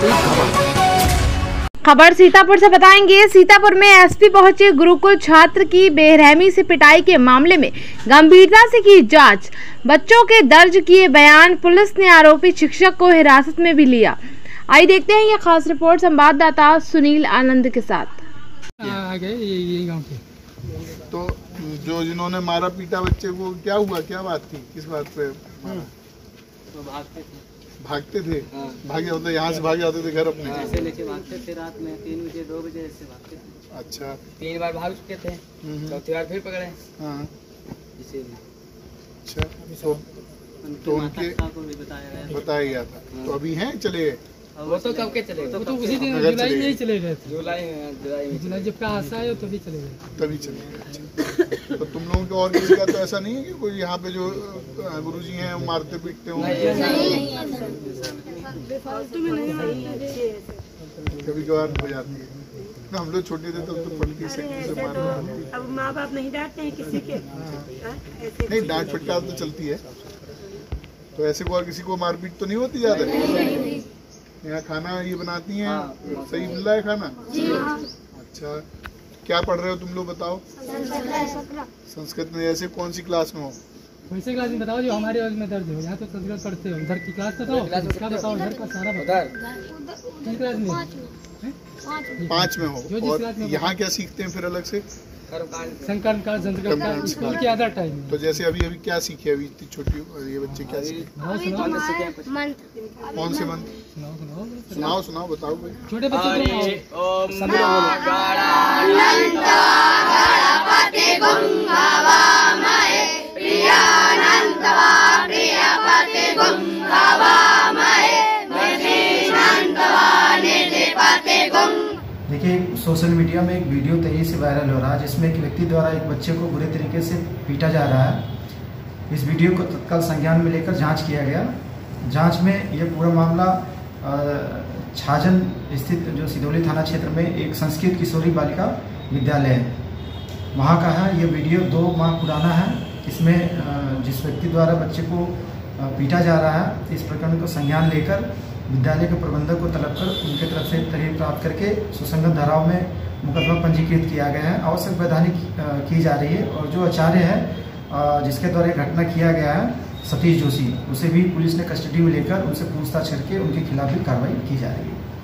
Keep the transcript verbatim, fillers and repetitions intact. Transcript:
हुई खबर। खबर सीतापुर से बताएंगे। सीतापुर में एसपी पहुंचे गुरुकुल छात्र की बेरहमी से पिटाई के मामले में गंभीरता से की जांच। बच्चों के दर्ज किए बयान। पुलिस ने आरोपी शिक्षक को हिरासत में भी लिया। आइए देखते हैं ये खास रिपोर्ट संवाददाता सुनील आनंद के साथ। आगे ये गांव के तो जो जिन्होंने मारा पीटा बच्चे को, क्या हुआ, क्या बात थी, किस बात पे मारा? तो भागते थे भागते थे भागे होते यहाँ से भागे आते थे घर अपने ऐसे लेके भागते थे रात में तीन बजे दो बजे ऐसे भागते थे। अच्छा, तीन बार भाग चुके थे, चौथी बार फिर पकड़े। हाँ, इसीलिए अच्छा। तो तो उनके को भी बताया गया बताया गया था। तो अभी हैं, चले गए? वो तो कब के चले गए? वो तो उसी दिन घर जुलाई चले में गए। ही चले गए थे। जुलाई जुलाई जुलाई जब का हादसा है तभी चले गए। तभी चले गए। अच्छा। तो तुम लोगों के और किसी का तो ऐसा नहीं है कि कोई यहाँ पे जो गुरुजी हैं वो मारते पीटते हो? कभी कभार हो जाती है। हम लोग छोटे थे तब तो पट्टी से मारना। अब माँ बाप नहीं डांटते हैं किसी के। नहीं, डांट फटकार तो चलती है। तो ऐसे को और किसी को मारपीट तो नहीं होती ज्यादा? यहाँ खाना ये बनाती हैं, सही मिल रहा है खाना? अच्छा, क्या पढ़ रहे हो तुम लोग, बताओ? संस्कृत में। ऐसे कौन सी क्लास में हो? वैसे क्लास में बताओ जो हमारे वाले में दर्ज हो। यहाँ तो संस्कृत पढ़ते हो, उधर की क्लास बताओ, इसका बताओ, उधर का सारा बताओ। किस क्लास में? पाँच में हो। और यहाँ क्या सीखते हैं फिर अलग से? संकलन का संस्कृत का स्कूल के अदर टाइम। तो जैसे अभी अभी क्या सीखे, अभी इतनी छोटी ये बच्चे क्या सीखे? कौन से मंत्र? सुनाओ सुनाओ बताओ भाई। छोटे बच्चे देखिए, सोशल मीडिया में एक वीडियो तेजी से वायरल हो रहा है जिसमें एक व्यक्ति द्वारा एक बच्चे को बुरे तरीके से पीटा जा रहा है। इस वीडियो को तत्काल संज्ञान में लेकर जांच किया गया। जांच में यह पूरा मामला छाजन स्थित जो सिदौली थाना क्षेत्र में एक संस्कृत किशोरी बालिका विद्यालय है, वहाँ का है। ये वीडियो दो माह पुराना है। इसमें जिस व्यक्ति द्वारा बच्चे को पीटा जा रहा है, इस प्रकरण को संज्ञान लेकर विद्यालय के प्रबंधक को तलब कर उनके तरफ से तहरीर प्राप्त करके सुसंगत धाराओं में मुकदमा पंजीकृत किया गया है। आवश्यक वैधानिक की जा रही है। और जो आचार्य है जिसके द्वारा ये घटना किया गया है, सतीश जोशी, उसे भी पुलिस ने कस्टडी में लेकर उनसे पूछताछ करके उनके खिलाफ भी कार्रवाई की जा रही है।